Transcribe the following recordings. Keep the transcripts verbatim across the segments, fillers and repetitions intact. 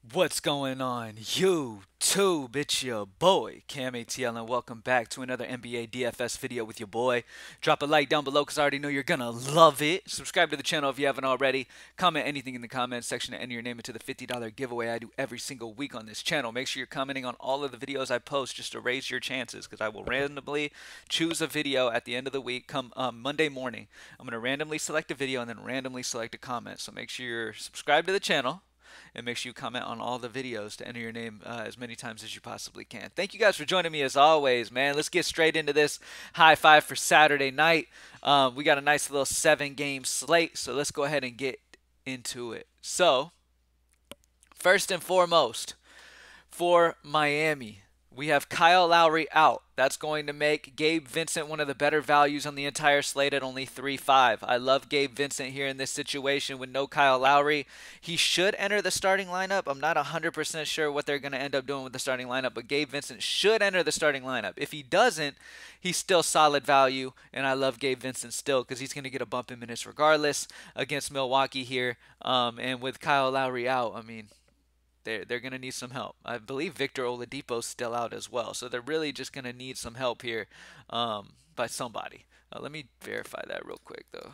What's going on, YouTube? It's your boy, Cam A T L, and welcome back to another N B A D F S video with your boy. Drop a like down below because I already know you're gonna love it. Subscribe to the channel if you haven't already. Comment anything in the comments section and enter your name into the fifty dollar giveaway I do every single week on this channel. Make sure you're commenting on all of the videos I post just to raise your chances because I will randomly choose a video at the end of the week come um, Monday morning. I'm gonna randomly select a video and then randomly select a comment. So make sure you're subscribed to the channel and make sure you comment on all the videos to enter your name uh, as many times as you possibly can. Thank you guys for joining me as always, man. Let's get straight into this high five for Saturday night. Um, we got a nice little seven game slate, so let's go ahead and get into it. So, first and foremost, for Miami, we have Kyle Lowry out. That's going to make Gabe Vincent one of the better values on the entire slate at only three five. I love Gabe Vincent here in this situation with no Kyle Lowry. He should enter the starting lineup. I'm not one hundred percent sure what they're going to end up doing with the starting lineup, but Gabe Vincent should enter the starting lineup. If he doesn't, he's still solid value, and I love Gabe Vincent still because he's going to get a bump in minutes regardless against Milwaukee here. Um, and with Kyle Lowry out, I mean, they're, they're going to need some help. I believe Victor Oladipo's still out as well. So they're really just going to need some help here um, by somebody. Uh, let me verify that real quick, though.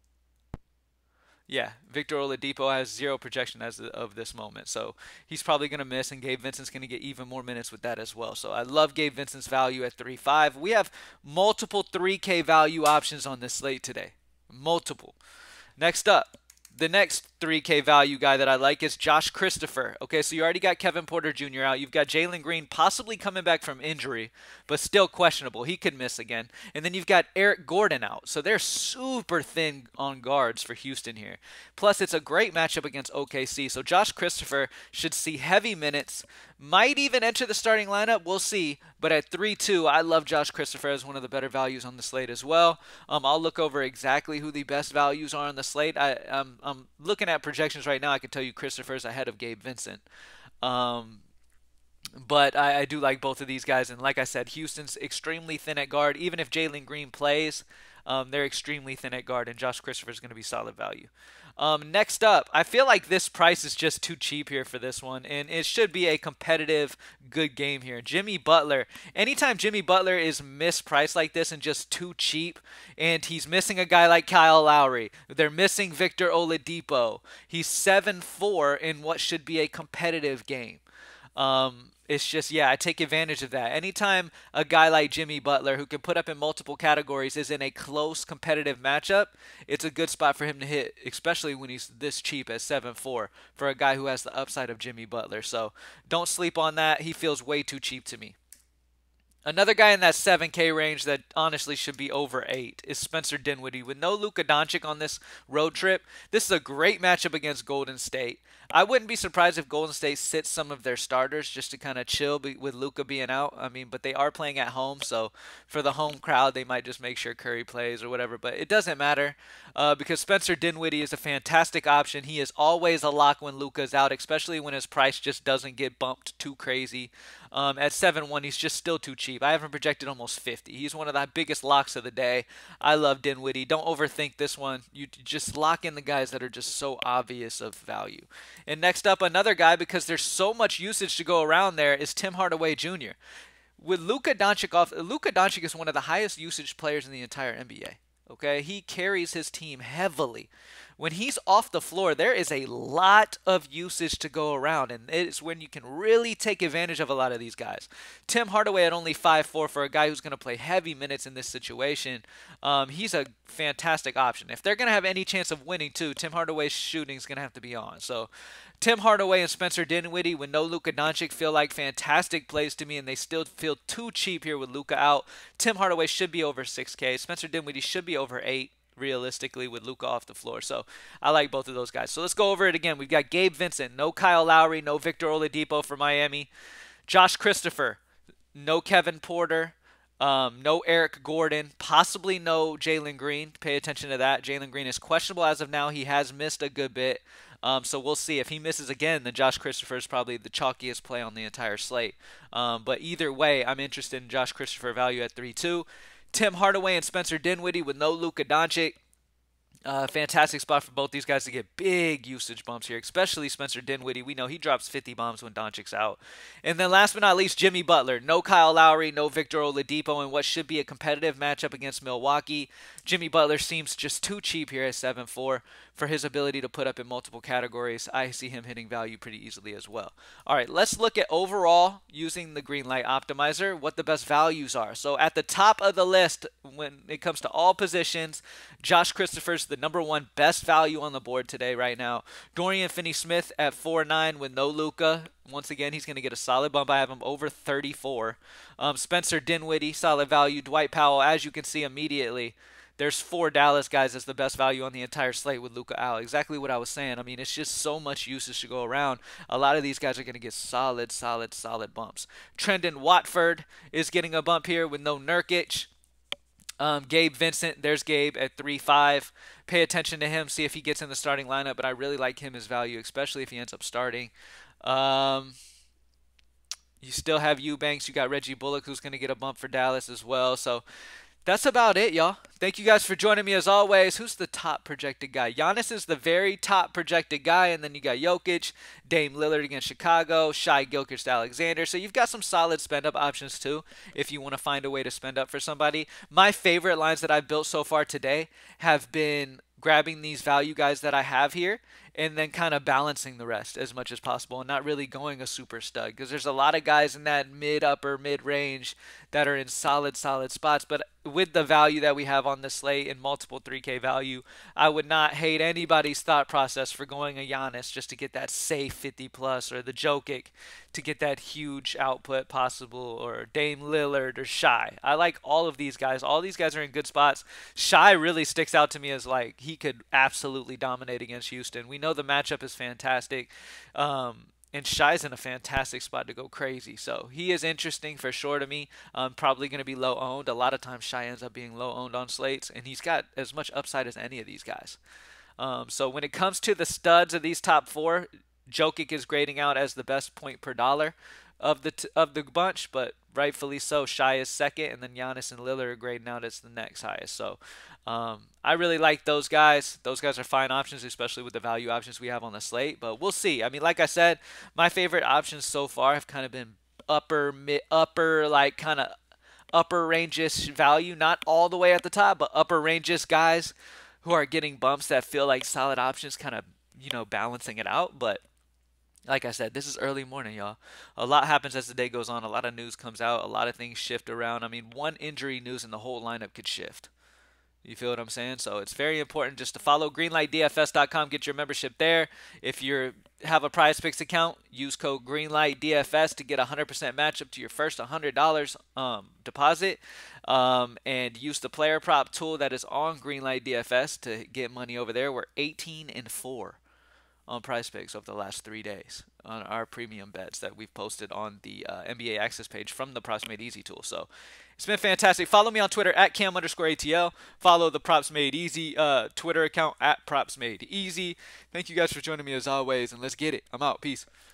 Yeah, Victor Oladipo has zero projection as of this moment. So he's probably going to miss, and Gabe Vincent's going to get even more minutes with that as well. So I love Gabe Vincent's value at three five. We have multiple three K value options on this slate today. Multiple. Next up, the next three K value guy that I like is Josh Christopher. Okay, so you already got Kevin Porter Junior out. You've got Jalen Green possibly coming back from injury, but still questionable. He could miss again. And then you've got Eric Gordon out. So they're super thin on guards for Houston here. Plus, it's a great matchup against O K C. So Josh Christopher should see heavy minutes. Might even enter the starting lineup. We'll see. But at three two, I love Josh Christopher as one of the better values on the slate as well. Um, I'll look over exactly who the best values are on the slate. I, I'm, I'm looking at projections right now. I can tell you Christopher's ahead of Gabe Vincent. Um, but I, I do like both of these guys. And like I said, Houston's extremely thin at guard. Even if Jalen Green plays, um, they're extremely thin at guard. And Josh Christopher's going to be solid value. Um, next up, I feel like this price is just too cheap here for this one, and it should be a competitive, good game here. Jimmy Butler. Anytime Jimmy Butler is mispriced like this and just too cheap, and he's missing a guy like Kyle Lowry, they're missing Victor Oladipo. He's seven four in what should be a competitive game. Um, it's just, yeah, I take advantage of that. Anytime a guy like Jimmy Butler, who can put up in multiple categories, is in a close competitive matchup, it's a good spot for him to hit, especially when he's this cheap at seven four for a guy who has the upside of Jimmy Butler. So don't sleep on that. He feels way too cheap to me. Another guy in that seven K range that honestly should be over eight is Spencer Dinwiddie. With no Luka Doncic on this road trip, this is a great matchup against Golden State. I wouldn't be surprised if Golden State sits some of their starters just to kind of chill with Luka being out. I mean, but they are playing at home, so for the home crowd, they might just make sure Curry plays or whatever. But it doesn't matter uh, because Spencer Dinwiddie is a fantastic option. He is always a lock when Luka's out, especially when his price just doesn't get bumped too crazy. Um, at seven one, he's just still too cheap. I haven't projected almost fifty. He's one of the biggest locks of the day. I love Dinwiddie. Don't overthink this one. You just lock in the guys that are just so obvious of value. And next up, another guy, because there's so much usage to go around there, is Tim Hardaway Junior With Luka Doncic off, Luka Doncic is one of the highest usage players in the entire N B A. Okay, he carries his team heavily. When he's off the floor, there is a lot of usage to go around, and it's when you can really take advantage of a lot of these guys. Tim Hardaway at only five four for a guy who's going to play heavy minutes in this situation. Um, he's a fantastic option. If they're going to have any chance of winning, too, Tim Hardaway's shooting is going to have to be on. So Tim Hardaway and Spencer Dinwiddie with no Luka Doncic feel like fantastic plays to me, and they still feel too cheap here with Luka out. Tim Hardaway should be over six K. Spencer Dinwiddie should be over eight. Realistically, with Luka off the floor. So I like both of those guys. So let's go over it again. We've got Gabe Vincent, no Kyle Lowry, no Victor Oladipo for Miami. Josh Christopher, no Kevin Porter, um, no Eric Gordon, possibly no Jalen Green. Pay attention to that. Jalen Green is questionable as of now. He has missed a good bit. Um, so we'll see. If he misses again, then Josh Christopher is probably the chalkiest play on the entire slate. Um, but either way, I'm interested in Josh Christopher value at three two. Tim Hardaway and Spencer Dinwiddie with no Luka Doncic. Uh, fantastic spot for both these guys to get big usage bumps here, especially Spencer Dinwiddie. We know he drops fifty bombs when Doncic's out. And then last but not least, Jimmy Butler. No Kyle Lowry, no Victor Oladipo in what should be a competitive matchup against Milwaukee. Jimmy Butler seems just too cheap here at seven four for his ability to put up in multiple categories. I see him hitting value pretty easily as well. All right, let's look at overall using the Greenlight Optimizer, what the best values are. So at the top of the list when it comes to all positions, Josh Christopher's the number one best value on the board today right now. Dorian Finney-Smith at four nine with no Luka. Once again, he's going to get a solid bump. I have him over thirty-four. Um, Spencer Dinwiddie, solid value. Dwight Powell, as you can see immediately, there's four Dallas guys as the best value on the entire slate with Luka out. Exactly what I was saying. I mean, it's just so much usage to go around. A lot of these guys are going to get solid, solid, solid bumps. Trendon Watford is getting a bump here with no Nurkic. Um, Gabe Vincent, there's Gabe at three five. Pay attention to him, see if he gets in the starting lineup, but I really like him as value, especially if he ends up starting. Um, you still have Eubanks. You got Reggie Bullock, who's going to get a bump for Dallas as well. So that's about it, y'all. Thank you guys for joining me as always. Who's the top projected guy? Giannis is the very top projected guy, and then you got Jokic, Dame Lillard against Chicago, Shai Gilgeous-Alexander. So you've got some solid spend-up options too if you want to find a way to spend up for somebody. My favorite lines that I've built so far today have been grabbing these value guys that I have here and then kind of balancing the rest as much as possible and not really going a super stud because there's a lot of guys in that mid upper mid range that are in solid solid spots, but with the value that we have on the slate and multiple three K value, I would not hate anybody's thought process for going a Giannis just to get that safe fifty plus, or the Jokic to get that huge output possible, or Dame Lillard or Shai. I like all of these guys. All these guys are in good spots. Shai really sticks out to me as like he could absolutely dominate against Houston. We know the matchup is fantastic. Um, and Shai's in a fantastic spot to go crazy. So he is interesting for sure to me. Um, probably going to be low owned. A lot of times Shai ends up being low owned on slates, and he's got as much upside as any of these guys. Um, so when it comes to the studs of these top four, Jokic is grading out as the best point per dollar of the t- of the bunch, but rightfully so. Shai is second, and then Giannis and Lillard are grading out as the next highest. So um, I really like those guys. Those guys are fine options, especially with the value options we have on the slate. But we'll see. I mean, like I said, my favorite options so far have kind of been upper mid, upper like kind of upper ranges value, not all the way at the top, but upper ranges guys who are getting bumps that feel like solid options, kind of you know balancing it out. But like I said, this is early morning, y'all. A lot happens as the day goes on. A lot of news comes out. A lot of things shift around. I mean, one injury news and the whole lineup could shift. You feel what I'm saying? So it's very important just to follow greenlight D F S dot com. Get your membership there. If you have a Prize Picks account, use code greenlight D F S to get a one hundred percent match up to your first one hundred dollars um, deposit. Um, and use the player prop tool that is on Greenlight D F S to get money over there. We're eighteen and four on Prize Picks over the last three days on our premium bets that we've posted on the uh, N B A Access page from the Props Made Easy tool. So it's been fantastic. Follow me on Twitter at Cam underscore A T L. Follow the Props Made Easy uh, Twitter account at Props Made Easy. Thank you guys for joining me as always, and let's get it. I'm out. Peace.